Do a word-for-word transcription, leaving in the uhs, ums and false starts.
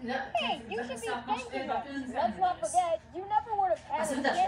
Hey, you should be thanking us. Let's not forget, you never would have had a chance